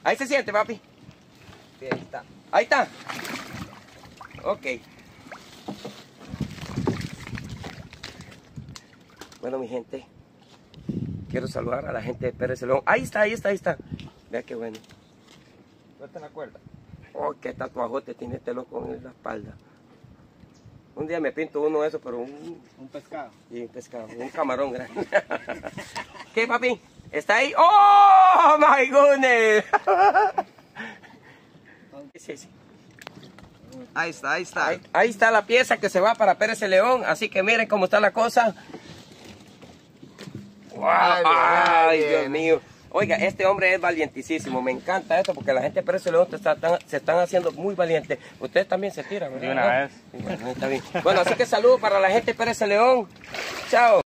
Ahí se siente, papi. Sí, ahí está. Ahí está. Ok. Bueno, mi gente, quiero saludar a la gente de Pérez Celedón. Ahí está, ahí está, ahí está. Vea qué bueno. Suelta la cuerda. Oh, qué tatuajote tiene este loco en la espalda. Un día me pinto uno de esos, pero Un pescado. y un pescado, un camarón grande. ¿Qué, papi? ¿Está ahí? ¡Oh, my goodness! Sí, sí. Ahí está, ahí está. Ahí está la pieza que se va para Pérez Celedón, así que miren cómo está la cosa. ¡Wow! ¡Ay, Dios mío! Oiga, este hombre es valientísimo, me encanta esto porque la gente de Pérez Celedón se están haciendo muy valientes. Ustedes también se tiran, ¿verdad? De una vez. Bueno, está bien. Bueno, así que saludos para la gente de Pérez Celedón. Chao.